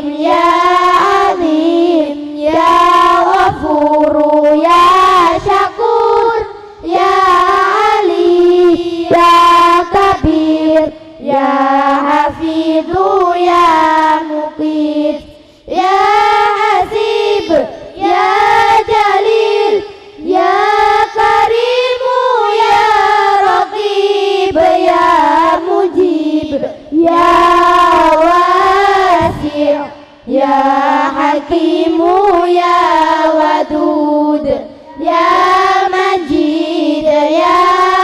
ya Azim, ya Ghafuru, ya Syakur, ya Ali, ya Kabir, ya Hafidhu, ya Muqit, ya Hasib, ya Jalil, ya Karimu, ya Raqib, ya Mujib, ya Wasi', ya Hakimu, ya Wadud, ya Majid, ya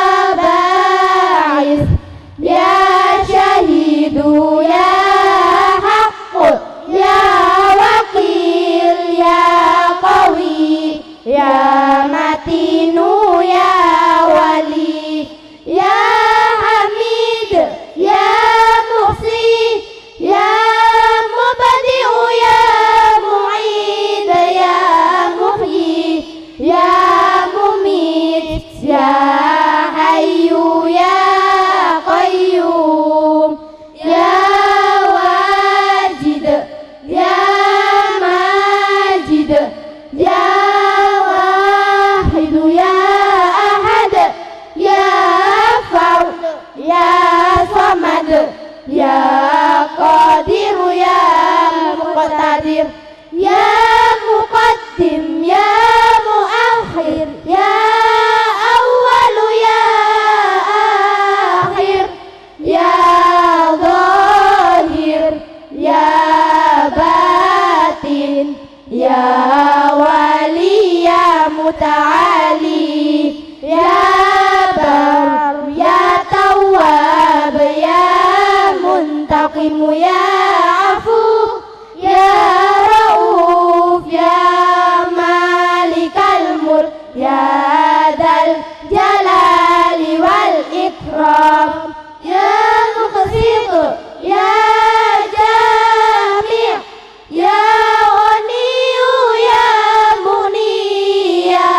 Ba'is, ya Syahidu, ya Haqq, ya Wakil, ya Qawi, ya Matinu, ya Wali, ya Hamid, ya Muhsin, ya Mubadi'u, ya Mu'id, ya Muhyi, ya Mumit, ya Hayyu, ya Qayyum, ya Wajid, ya Majid, ya Wahidu, ya Ahad, ya Fard, ya Samad, ya Qadiru, ya Muqtadir, ya Muqaddim, ya Muakhir, ya Awwalu, ya Akhir, ya Zahir, ya Batin, ya Wali, ya Muta'ali, ya Bar, ya Tawwab, ya Muntaqimu, ya Afu, ya Rauf, ya Malikal Mulk, ya Dzal Jalali wal Ikram, ya Muqsit, ya Jami', ya Ghaniyu, ya Mughni, ya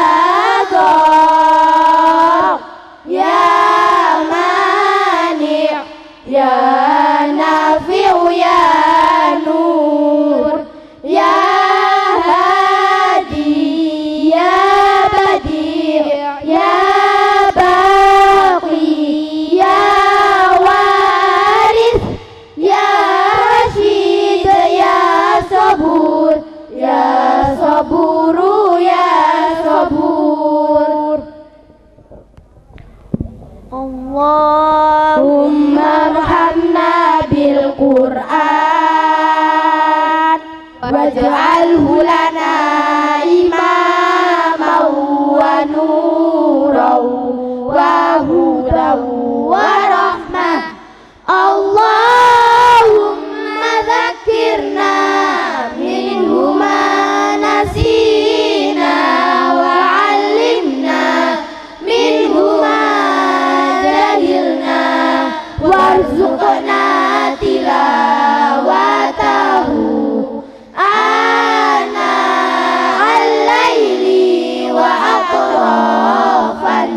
Dhar, ya Mani', ya Nafi'u, ya Nur, ya Hadi, ya Badi', ya Baqi, ya Waris, ya Rashid, ya Sabur, ya Saburu, ya Sabur. Allahumma arhamna bil Qur'an waj'alhu lana imaman wa nuran wa hudan wa rahmah. Allahumma dzakkirna minhu ma nasina wa 'allimna minhu ma jahilna warzuqna tilawatahu ana al-laili wa atrafan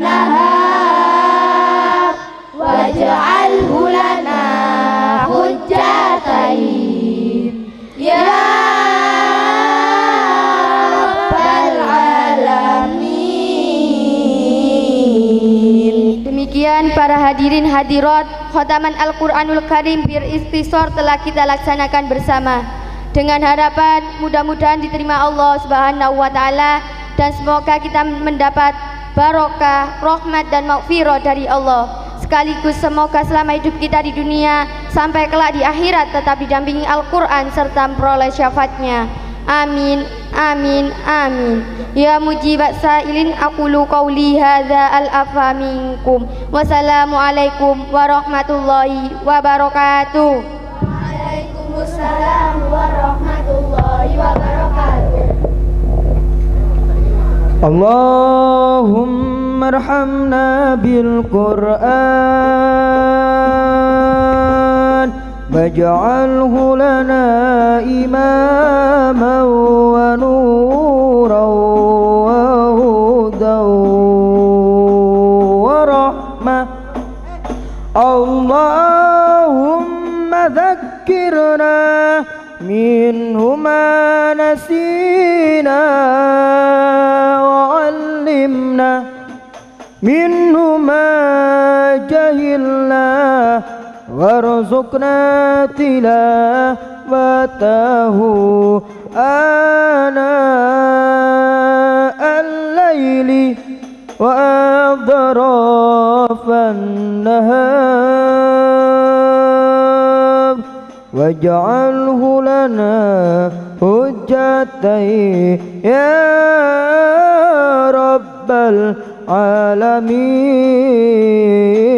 nahar waj'alhu lana hujjatain ya rabbal alamin. Demikian para hadirin hadirat, khotaman Al-Quranul Karim beristisor telah kita laksanakan bersama dengan harapan mudah-mudahan diterima Allah Subhanahu wa Ta'ala, dan semoga kita mendapat barokah, rahmat dan maghfirah dari Allah. Sekaligus semoga selama hidup kita di dunia sampai kelak di akhirat tetap didampingi Al-Quran serta memperoleh syafaatnya. Amin, amin, amin. Ya mujibat sa'ilin aqulu qawli hadza al-afa minkum. Wassalamualaikum warahmatullahi wabarakatuh. Waalaikumsalam warahmatullahi wabarakatuh. Allahumma arhamna bil Qur'an waj'alhu lana imaman wa nuran wa hudan wa rahmah. Allahumma dzakkirna منه ما نسينا وعلمنا منه ما جهلنا وارزقنا تلاوته آناء الليل وأطراف النهار واجعله لنا حجتين يا رب العالمين.